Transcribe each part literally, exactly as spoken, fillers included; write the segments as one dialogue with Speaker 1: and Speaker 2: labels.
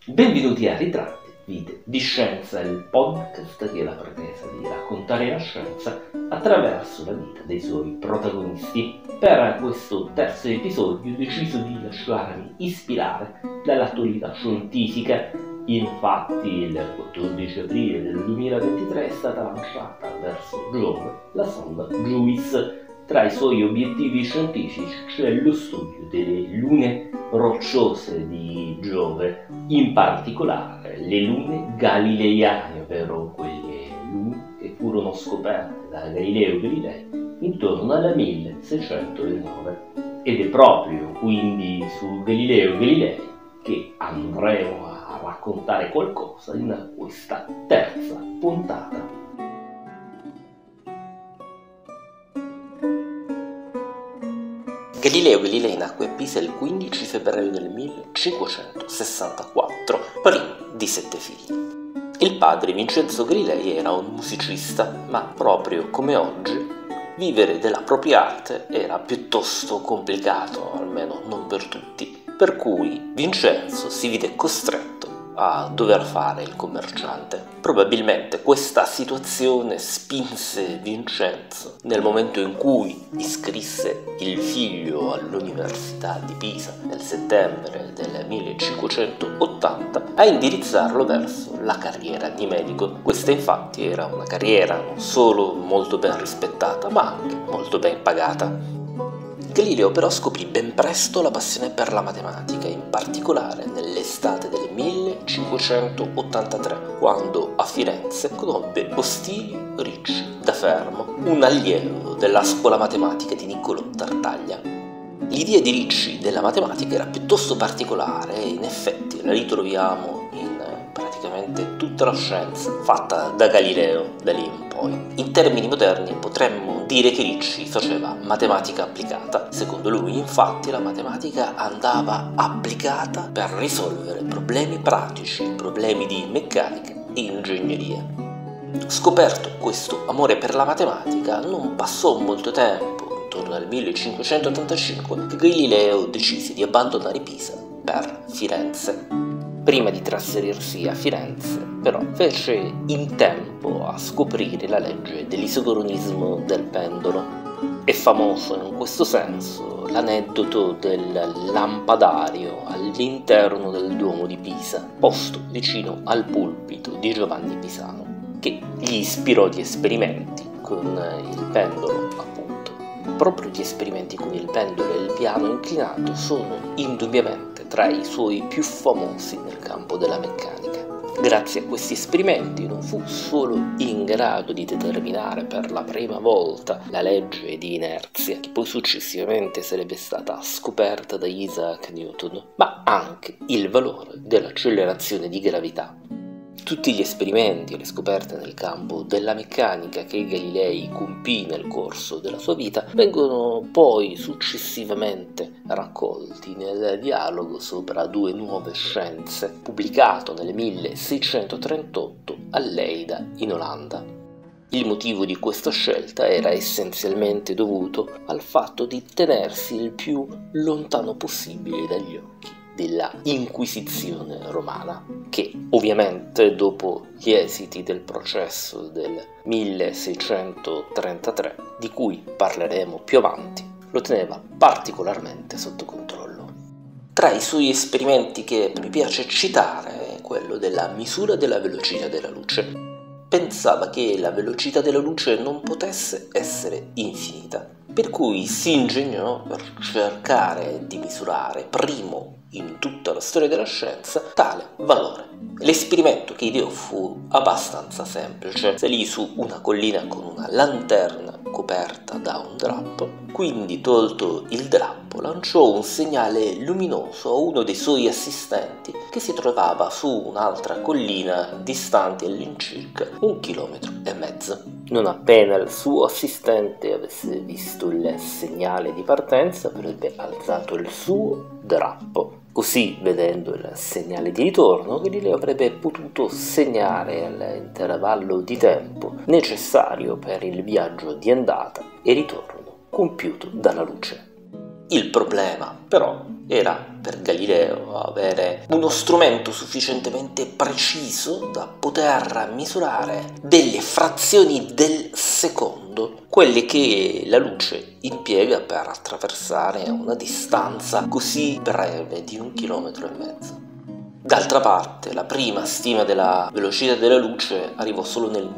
Speaker 1: Benvenuti a Ritratti Vite di Scienza, il podcast che ha la pretesa di raccontare la scienza attraverso la vita dei suoi protagonisti. Per questo terzo episodio ho deciso di lasciarmi ispirare dall'attualità scientifica. Infatti il quattordici aprile del duemilaventitré è stata lanciata verso Giove la sonda JUICE. Tra i suoi obiettivi scientifici c'è lo studio delle lune rocciose di Giove, in particolare le lune galileiane, ovvero quelle lune che furono scoperte da Galileo Galilei intorno al milleseicentonove. Ed è proprio quindi su Galileo Galilei che andremo a raccontare qualcosa in questa terza puntata. Galileo Galilei nacque a Pisa il quindici febbraio del millecinquecentosessantaquattro, primo di sette figli. Il padre, Vincenzo Galilei, era un musicista, ma proprio come oggi, vivere della propria arte era piuttosto complicato, almeno non per tutti, per cui Vincenzo si vide costretto a dover fare il commerciante. Probabilmente questa situazione spinse Vincenzo, nel momento in cui iscrisse il figlio all'Università di Pisa nel settembre del millecinquecentottanta, a indirizzarlo verso la carriera di medico. Questa infatti era una carriera non solo molto ben rispettata, ma anche molto ben pagata. Galileo però scoprì ben presto la passione per la matematica, in particolare nell'estate del millecinquecentottantatré, quando a Firenze conobbe Postilio Ricci da Fermo, un allievo della scuola matematica di Niccolò Tartaglia. L'idea di Ricci della matematica era piuttosto particolare e in effetti la ritroviamo in praticamente tutta la scienza fatta da Galileo da lì in poi. In termini moderni potremmo dire che Ricci faceva matematica applicata. Secondo lui, infatti, la matematica andava applicata per risolvere problemi pratici, problemi di meccanica e ingegneria. Scoperto questo amore per la matematica, non passò molto tempo, intorno al millecinquecentottantacinque, che Galileo decise di abbandonare Pisa per Firenze. Prima di trasferirsi a Firenze, però, fece in tempo a scoprire la legge dell'isocronismo del pendolo. È famoso in questo senso l'aneddoto del lampadario all'interno del Duomo di Pisa, posto vicino al pulpito di Giovanni Pisano, che gli ispirò gli esperimenti con il pendolo, appunto. Proprio gli esperimenti con il pendolo e il piano inclinato sono indubbiamente tra i suoi più famosi nel campo della meccanica. Grazie a questi esperimenti non fu solo in grado di determinare per la prima volta la legge di inerzia, che poi successivamente sarebbe stata scoperta da Isaac Newton, ma anche il valore dell'accelerazione di gravità. Tutti gli esperimenti e le scoperte nel campo della meccanica che Galilei compì nel corso della sua vita vengono poi successivamente raccolti nel dialogo sopra due nuove scienze, pubblicato nel milleseicentotrentotto a Leida, in Olanda. Il motivo di questa scelta era essenzialmente dovuto al fatto di tenersi il più lontano possibile dagli occhi della Inquisizione romana, che ovviamente dopo gli esiti del processo del milleseicentotrentatré, di cui parleremo più avanti, lo teneva particolarmente sotto controllo. Tra i suoi esperimenti che mi piace citare è quello della misura della velocità della luce. Pensava che la velocità della luce non potesse essere infinita, per cui si ingegnò per cercare di misurare, primo in tutta la storia della scienza, tale valore. L'esperimento che ideò fu abbastanza semplice. Salì su una collina con una lanterna coperta da un drappo, quindi tolto il drappo lanciò un segnale luminoso a uno dei suoi assistenti che si trovava su un'altra collina distante all'incirca un chilometro e mezzo. Non appena il suo assistente avesse visto il segnale di partenza, avrebbe alzato il suo drappo. Così, vedendo il segnale di ritorno, Galileo avrebbe potuto segnare l'intervallo di tempo necessario per il viaggio di andata e ritorno compiuto dalla luce. Il problema, però, era per Galileo avere uno strumento sufficientemente preciso da poter misurare delle frazioni del secondo, quelle che la luce impiega per attraversare una distanza così breve di un chilometro e mezzo. D'altra parte, la prima stima della velocità della luce arrivò solo nel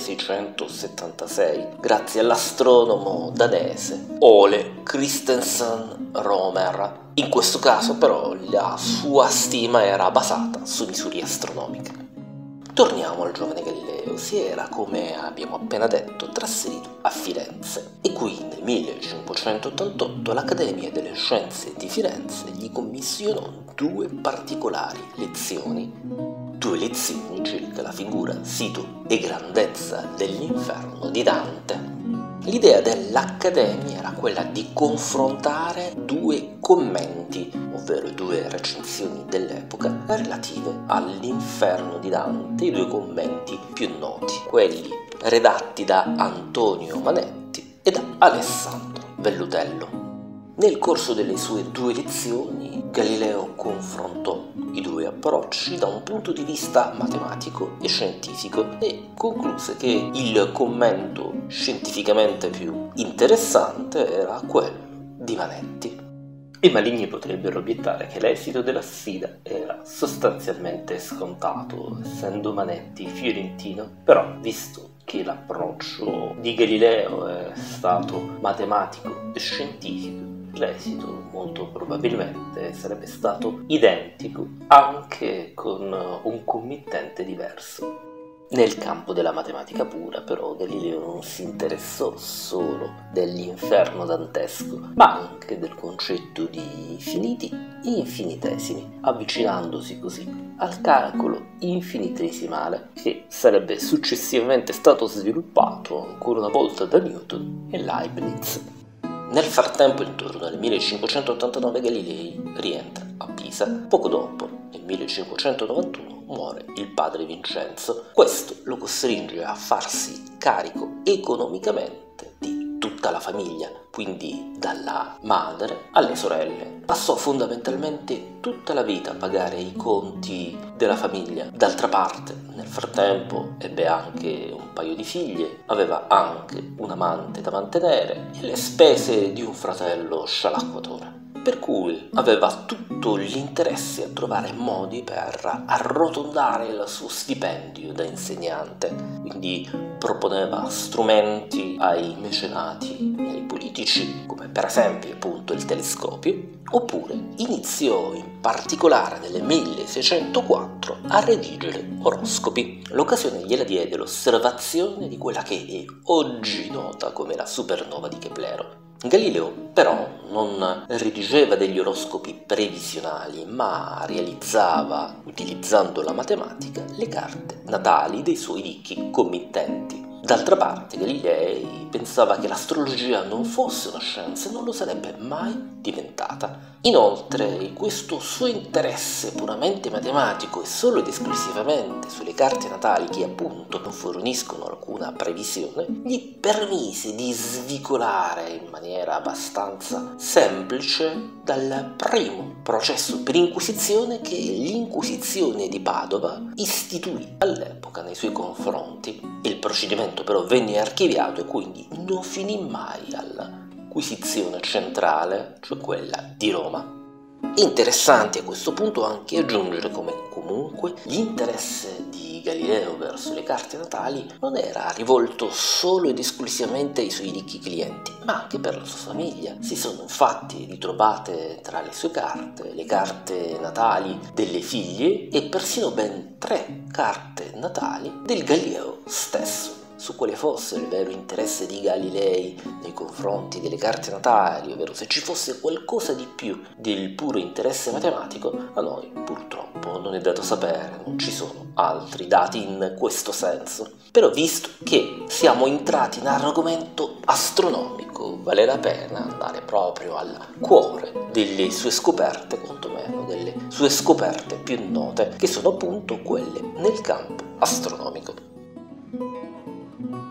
Speaker 1: milleseicentosettantasei, grazie all'astronomo danese Ole Christensen Romer. In questo caso, però, la sua stima era basata su misure astronomiche. Torniamo al giovane Galileo. Si era, come abbiamo appena detto, trasferito a Firenze e qui nel millecinquecentottantotto l'Accademia delle Scienze di Firenze gli commissionò due particolari lezioni. Due lezioni circa la figura, sito e grandezza dell'inferno di Dante. L'idea dell'Accademia era quella di confrontare due commenti, ovvero due recensioni dell'epoca relative all'inferno di Dante, i due commenti più noti, quelli redatti da Antonio Manetti e da Alessandro Vellutello. Nel corso delle sue due lezioni, Galileo confrontò i due approcci da un punto di vista matematico e scientifico e concluse che il commento scientificamente più interessante era quello di Manetti. I maligni potrebbero obiettare che l'esito della sfida era sostanzialmente scontato, essendo Manetti fiorentino, però visto che l'approccio di Galileo è stato matematico e scientifico, l'esito molto probabilmente sarebbe stato identico, anche con un committente diverso. Nel campo della matematica pura, però, Galileo non si interessò solo dell'inferno dantesco, ma anche del concetto di finiti infinitesimi, avvicinandosi così al calcolo infinitesimale che sarebbe successivamente stato sviluppato ancora una volta da Newton e Leibniz. Nel frattempo, intorno al millecinquecentottantanove, Galilei rientra a Pisa. Poco dopo, nel millecinquecentonovantuno, muore il padre Vincenzo. Questo lo costringe a farsi carico economicamente di tutta la famiglia, quindi dalla madre alle sorelle. Passò fondamentalmente tutta la vita a pagare i conti della famiglia. D'altra parte, nel frattempo, ebbe anche un paio di figlie, aveva anche un amante da mantenere e le spese di un fratello scialacquatore. Per cui aveva tutto l'interesse a trovare modi per arrotondare il suo stipendio da insegnante, quindi proponeva strumenti ai mecenati e ai politici, come per esempio appunto il telescopio, oppure iniziò in particolare nel milleseicentoquattro a redigere oroscopi. L'occasione gliela diede l'osservazione di quella che è oggi nota come la supernova di Keplero. Galileo però non redigeva degli oroscopi previsionali, ma realizzava, utilizzando la matematica, le carte natali dei suoi ricchi committenti. D'altra parte, Galilei pensava che l'astrologia non fosse una scienza e non lo sarebbe mai diventata. Inoltre, questo suo interesse puramente matematico e solo ed esclusivamente sulle carte natali, che appunto non forniscono alcuna previsione, gli permise di svicolare in maniera abbastanza semplice dal primo processo per inquisizione che l'Inquisizione di Padova istituì all'epoca nei suoi confronti. Il procedimento però venne archiviato e quindi non finì mai all'Inquisizione centrale, cioè quella di Roma. È interessante a questo punto anche aggiungere come comunque l'interesse di Galileo verso le carte natali non era rivolto solo ed esclusivamente ai suoi ricchi clienti, ma anche per la sua famiglia. Si sono infatti ritrovate tra le sue carte le carte natali delle figlie e persino ben tre carte natali del Galileo stesso. Su quale fosse il vero interesse di Galilei nei confronti delle carte natali, ovvero se ci fosse qualcosa di più del puro interesse matematico, a noi purtroppo non è dato sapere, non ci sono altri dati in questo senso. Però visto che siamo entrati in argomento astronomico, vale la pena andare proprio al cuore delle sue scoperte, quantomeno delle sue scoperte più note, che sono appunto quelle nel campo astronomico.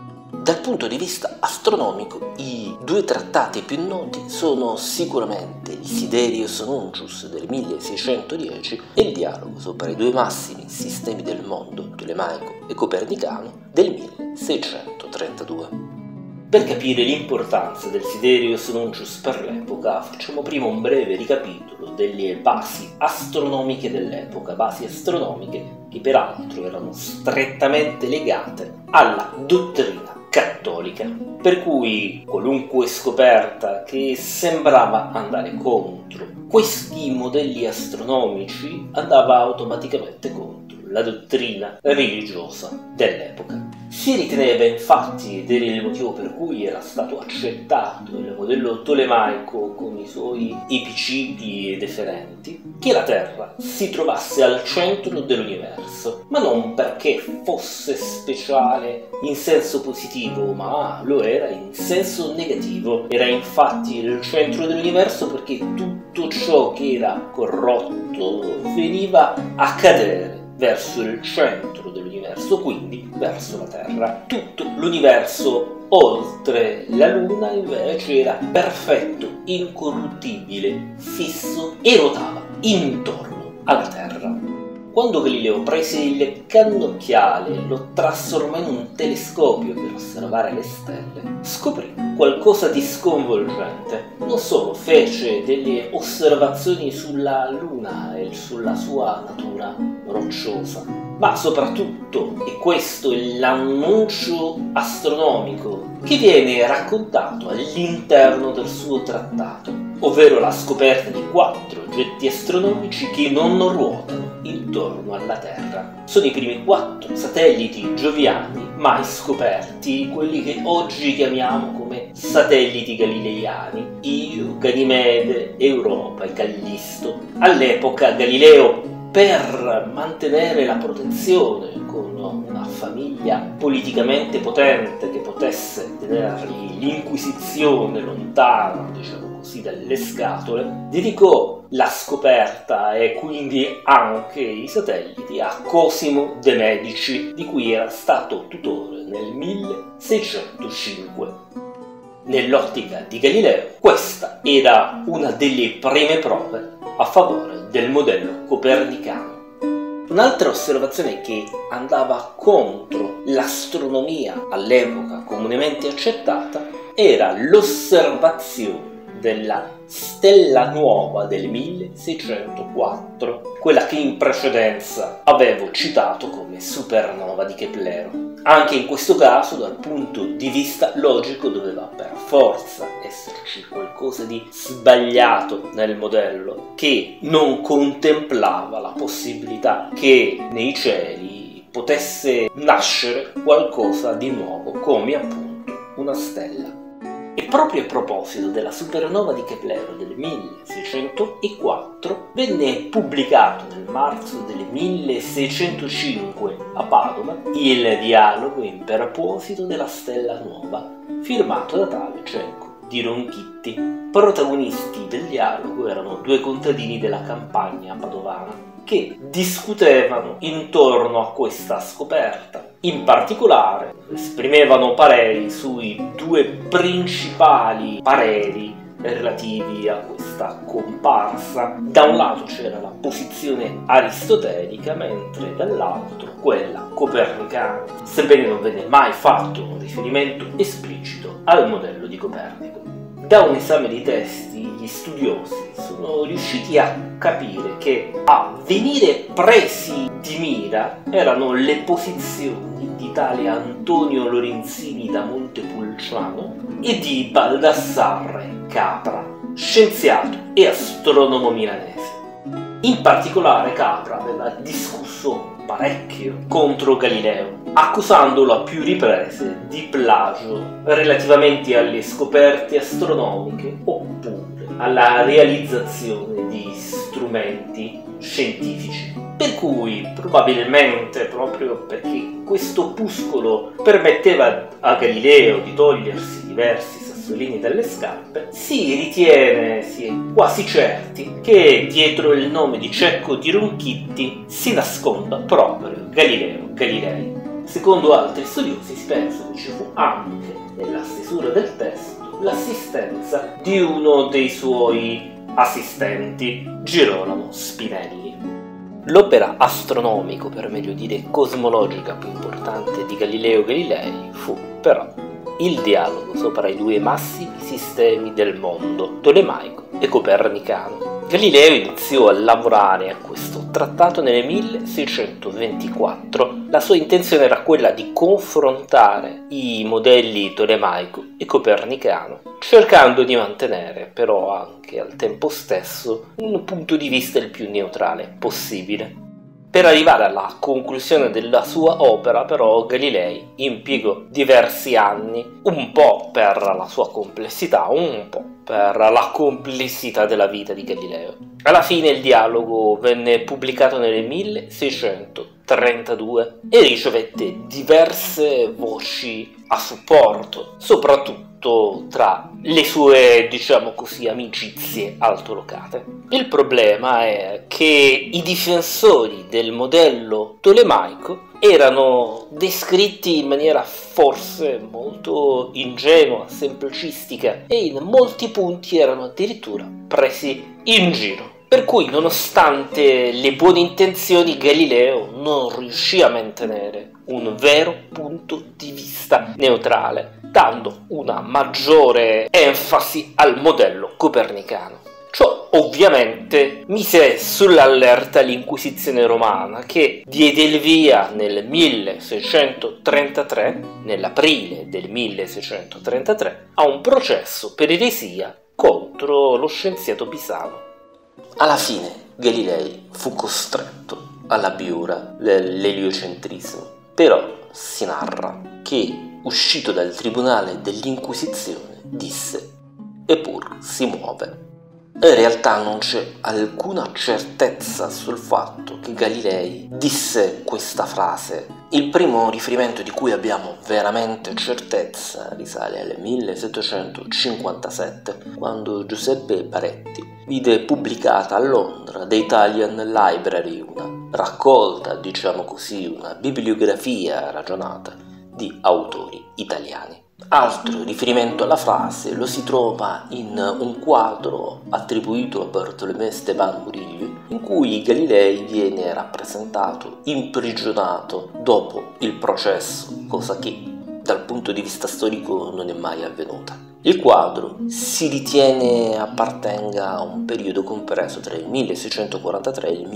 Speaker 1: Dal punto di vista astronomico, i due trattati più noti sono sicuramente il Siderius Nuncius del milleseicentodieci e il dialogo sopra i due massimi sistemi del mondo, tolemaico e copernicano, del milleseicentotredue. Per capire l'importanza del Siderius Nuncius per l'epoca, facciamo prima un breve ricapitolo delle basi astronomiche dell'epoca, basi astronomiche che peraltro erano strettamente legate alla dottrina cattolica, per cui qualunque scoperta che sembrava andare contro questi modelli astronomici andava automaticamente contro la dottrina religiosa dell'epoca. Si riteneva infatti, ed era il motivo per cui era stato accettato il modello tolemaico con i suoi epicidi e deferenti, che la Terra si trovasse al centro dell'universo, ma non perché fosse speciale in senso positivo, ma lo era in senso negativo. Era infatti il centro dell'universo perché tutto ciò che era corrotto veniva a cadere verso il centro dell'universo, quindi verso la Terra. Tutto l'universo oltre la Luna invece era perfetto, incorruttibile, fisso e ruotava intorno alla Terra. Quando Galileo prese il cannocchiale e lo trasformò in un telescopio per osservare le stelle, scoprì qualcosa di sconvolgente. Non solo fece delle osservazioni sulla Luna e sulla sua natura rocciosa, ma soprattutto, e questo è l'annuncio astronomico che viene raccontato all'interno del suo trattato, ovvero la scoperta di quattro oggetti astronomici che non ruotano intorno alla Terra. Sono i primi quattro satelliti gioviani mai scoperti, quelli che oggi chiamiamo come satelliti galileiani: Io, Ganimede, Europa e Callisto. All'epoca Galileo, per mantenere la protezione con una famiglia politicamente potente che potesse tenergli l'Inquisizione lontana, diciamo così, dalle scatole, dedicò la scoperta e quindi anche i satelliti a Cosimo de' Medici, di cui era stato tutore nel milleseicentocinque. Nell'ottica di Galileo, questa era una delle prime prove a favore del modello copernicano. Un'altra osservazione che andava contro l'astronomia all'epoca comunemente accettata era l'osservazione della stella nuova del milleseicentoquattro, quella che in precedenza avevo citato come supernova di Keplero. Anche in questo caso, dal punto di vista logico, doveva per forza esserci qualcosa di sbagliato nel modello, che non contemplava la possibilità che nei cieli potesse nascere qualcosa di nuovo, come appunto una stella. E proprio a proposito della supernova di Keplero del milleseicentoquattro venne pubblicato nel marzo del milleseicentocinque a Padova il dialogo in proposito della stella nuova, firmato da tale Cecco di Ronchitti. Protagonisti del dialogo erano due contadini della campagna padovana che discutevano intorno a questa scoperta. In particolare esprimevano pareri sui due principali pareri relativi a questa comparsa. Da un lato c'era la posizione aristotelica, mentre dall'altro quella copernicana, sebbene non venne mai fatto un riferimento esplicito al modello di Copernico. Da un esame di testi, gli studiosi sono riusciti a capire che a venire presi di mira erano le posizioni di tale Antonio Lorenzini da Montepulciano e di Baldassarre Capra, scienziato e astronomo milanese. In particolare Capra aveva discusso parecchio contro Galileo, accusandolo a più riprese di plagio relativamente alle scoperte astronomiche oppure alla realizzazione di strumenti scientifici. Per cui, probabilmente, proprio perché questo opuscolo permetteva a Galileo di togliersi diversi sassolini dalle scarpe, si ritiene, si è quasi certi, che dietro il nome di Cecco di Ronchitti si nasconda proprio Galileo Galilei. Secondo altri studiosi si pensa che ci fu anche nella stesura del testo l'assistenza di uno dei suoi assistenti, Girolamo Spinelli. L'opera astronomico, per meglio dire cosmologica, più importante di Galileo Galilei fu però il dialogo sopra i due massimi sistemi del mondo, tolemaico e copernicano. Galileo iniziò a lavorare a questo trattato nel milleseicentoventiquattro. La sua intenzione era quella di confrontare i modelli tolemaico e copernicano, cercando di mantenere però anche al tempo stesso un punto di vista il più neutrale possibile. Per arrivare alla conclusione della sua opera, però, Galilei impiegò diversi anni, un po' per la sua complessità, un po' per la complessità della vita di Galileo. Alla fine il dialogo venne pubblicato nel milleseicentotrentadue e ricevette diverse voci a supporto, soprattutto tra le sue, diciamo così, amicizie altolocate. Il problema è che i difensori del modello tolemaico erano descritti in maniera forse molto ingenua, semplicistica, e in molti punti erano addirittura presi in giro. Per cui, nonostante le buone intenzioni, Galileo non riuscì a mantenere un vero punto di vista neutrale, dando una maggiore enfasi al modello copernicano. Ciò ovviamente mise sull'allerta l'Inquisizione romana, che diede il via nel milleseicentotrentatré, nell'aprile del milleseicentotrentatré, a un processo per eresia contro lo scienziato Pisano. Alla fine Galilei fu costretto alla biura dell'eliocentrismo, però si narra che, uscito dal tribunale dell'Inquisizione, disse: eppur si muove. In realtà non c'è alcuna certezza sul fatto che Galilei disse questa frase. Il primo riferimento di cui abbiamo veramente certezza risale al millesettecentocinquantasette, quando Giuseppe Baretti vide pubblicata a Londra The Italian Library una raccolta, diciamo così, una bibliografia ragionata di autori italiani. Altro riferimento alla frase lo si trova in un quadro attribuito a Bartolomé Esteban Murillo, in cui Galilei viene rappresentato imprigionato dopo il processo, cosa che dal punto di vista storico non è mai avvenuta. Il quadro si ritiene appartenga a un periodo compreso tra il milleseicentoquarantatré e il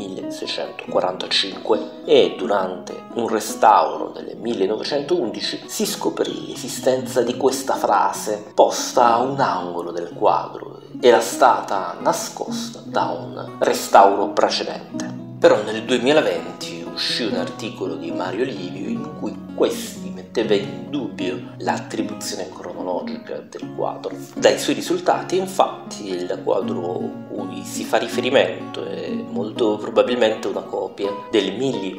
Speaker 1: milleseicentoquarantacinque e durante un restauro del millenovecentoundici si scoprì l'esistenza di questa frase posta a un angolo del quadro. Era stata nascosta da un restauro precedente. Però nel duemilaventi uscì un articolo di Mario Livio in cui questi metteva in dubbio l'attribuzione cronologica del quadro. Dai suoi risultati, infatti, il quadro cui si fa riferimento è molto probabilmente una copia del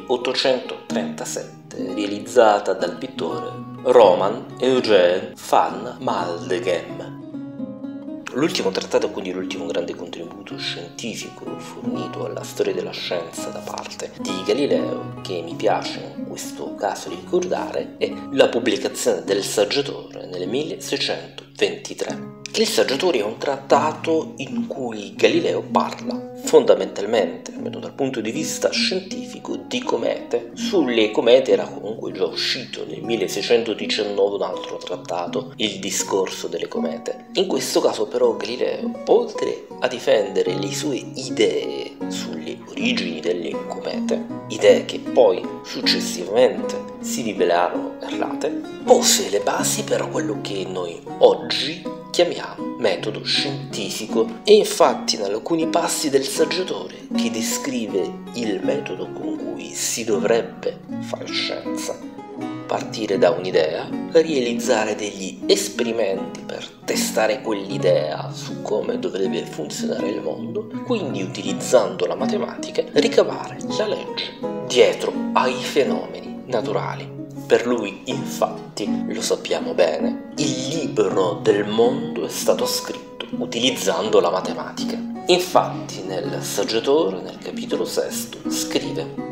Speaker 1: milleottocentotrentasette realizzata dal pittore Roman Eugène van Maldegem. L'ultimo trattato, quindi l'ultimo grande contributo scientifico fornito alla storia della scienza da parte di Galileo, che mi piace in questo caso ricordare, è la pubblicazione del Saggiatore nel milleseicentoventitré. Il Saggiatore è un trattato in cui Galileo parla fondamentalmente, almeno dal punto di vista scientifico, di comete. Sulle comete era comunque già uscito nel milleseicentodiciannove un altro trattato, il discorso delle comete. In questo caso però Galileo, oltre a difendere le sue idee sulle origini delle comete, idee che poi successivamente si rivelarono errate, pose le basi per quello che noi oggi chiamiamo metodo scientifico. E infatti in alcuni passi del Saggiatore, che descrive il metodo con cui si dovrebbe fare scienza, partire da un'idea, realizzare degli esperimenti per testare quell'idea su come dovrebbe funzionare il mondo, quindi utilizzando la matematica ricavare la legge dietro ai fenomeni naturali. Per lui, infatti, lo sappiamo bene, il libro del mondo è stato scritto utilizzando la matematica. Infatti nel Saggiatore, nel capitolo sesto, scrive: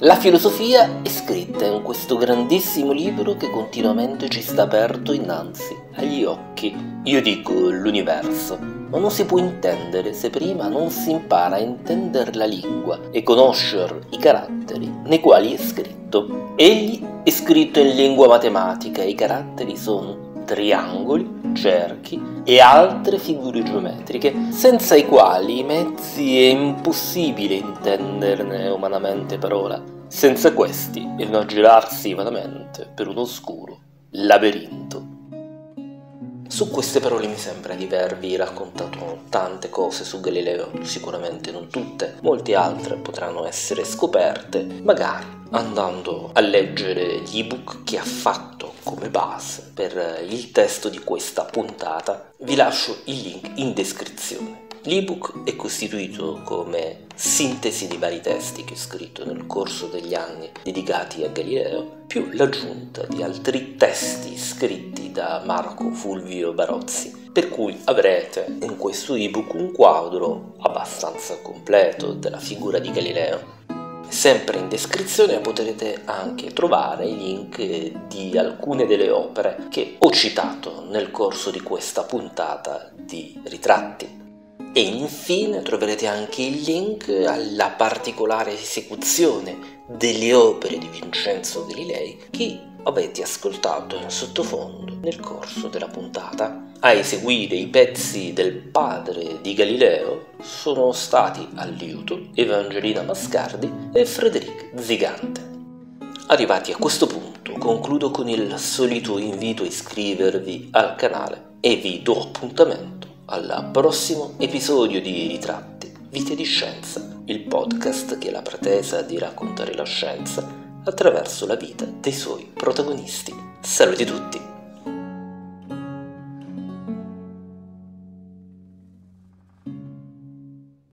Speaker 1: La filosofia è scritta in questo grandissimo libro che continuamente ci sta aperto innanzi agli occhi. Io dico l'universo, ma non si può intendere se prima non si impara a intendere la lingua e conoscere i caratteri nei quali è scritto. Egli è scritto in lingua matematica e i caratteri sono triangoli, cerchi e altre figure geometriche, senza i quali i mezzi è impossibile intenderne umanamente parola. Senza questi è un aggirarsi vanamente per un oscuro labirinto. Su queste parole mi sembra di avervi raccontato tante cose su Galileo, sicuramente non tutte, molte altre potranno essere scoperte, magari andando a leggere gli ebook che ha fatto come base per il testo di questa puntata. Vi lascio il link in descrizione. L'ebook è costituito come sintesi di vari testi che ho scritto nel corso degli anni dedicati a Galileo, più l'aggiunta di altri testi scritti da Marco Fulvio Barozzi, per cui avrete in questo ebook un quadro abbastanza completo della figura di Galileo. Sempre in descrizione potrete anche trovare i link di alcune delle opere che ho citato nel corso di questa puntata di ritratti. E infine troverete anche il link alla particolare esecuzione delle opere di Vincenzo Galilei che avete ascoltato in sottofondo nel corso della puntata. A eseguire i pezzi del padre di Galileo sono stati al liuto Evangelina Mascardi e Frédéric Zigante. Arrivati a questo punto concludo con il solito invito a iscrivervi al canale e vi do appuntamento al prossimo episodio di Ritratti, Vite di Scienza, il podcast che ha la pretesa di raccontare la scienza attraverso la vita dei suoi protagonisti. Saluti tutti!